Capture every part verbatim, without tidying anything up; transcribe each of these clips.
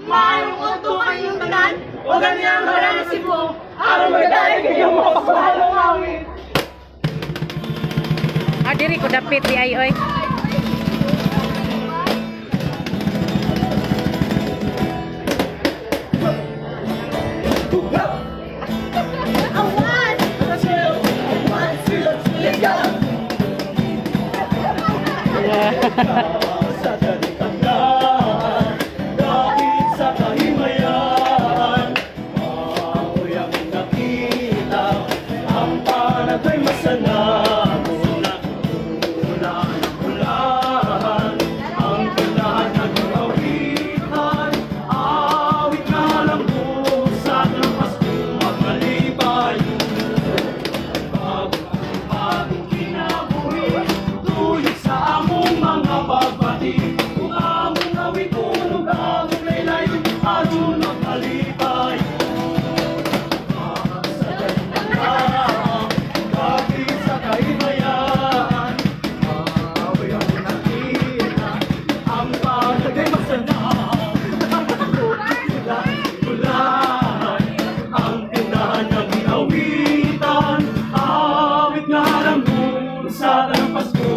Mayroong unto kayong tanan, o ganyang hara na Cebu, aron magdali kayong mga pagkahalong awit. Ah, diri ko dapit di ay oy. Sa dalikandaan, dahil sa kahimayan, ako'y ang nakita, ang panagay masanang ulan, ulan, ulan, ang ulan naging awitan, awit na lang pusat ng Pasko magmalibay. Bagong kinabuhi, tuyok sa among mga pagbati, kung among awit unog, among laylay, adun magmalibay. Sa dalikandaan, dahil sa kahimayan, ako'y ang nakita, ang panagay masanang ulan, ulan, ang tindahan naging awitan, awit nga lang sa ng Pasko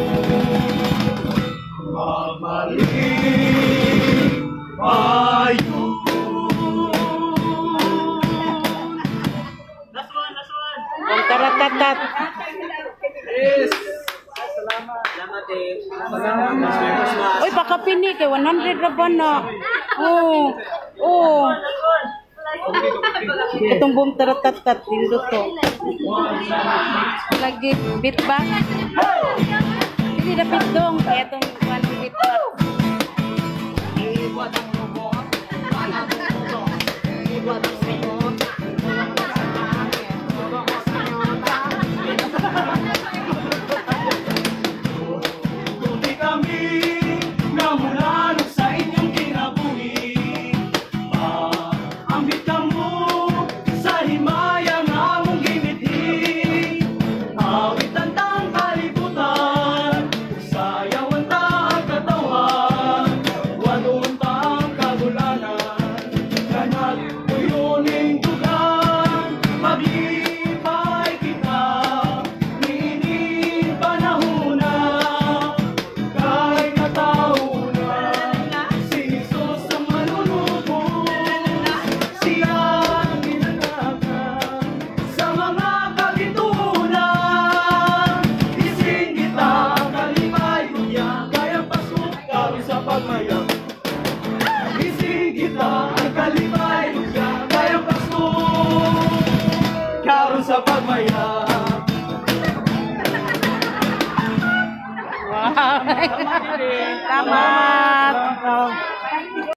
magmalibay. Last one, last one. Taratatat. Yes. Salamat. Salamat eh. Salamat. Oy, baka pini kay one hundred ra ba na? Oh. Oh. Itong buong taratatat dito to. Lagi bit ba? Hindi dapat dong kaya itong one bit ba? Kunti kami na mula nung sa inyong kinabuhi, ambit ka mo sa himayang among ginithi, awit ang tang kalibutan, sayawan ta ang katawan, wadon ta ang kagulanan, kanat uyuning tugan, maglipay kita, niining panahon na, kahit nataunan, si Jesus ang manunubos, siya ang ginanakan sa mga kabitunan. Ising kita ang kalipay niya, kaya pasok kami sa pagmaya. Ising kita ang kalipay niya, kaya pasok karon sa pagmaya. Wow. Salamat.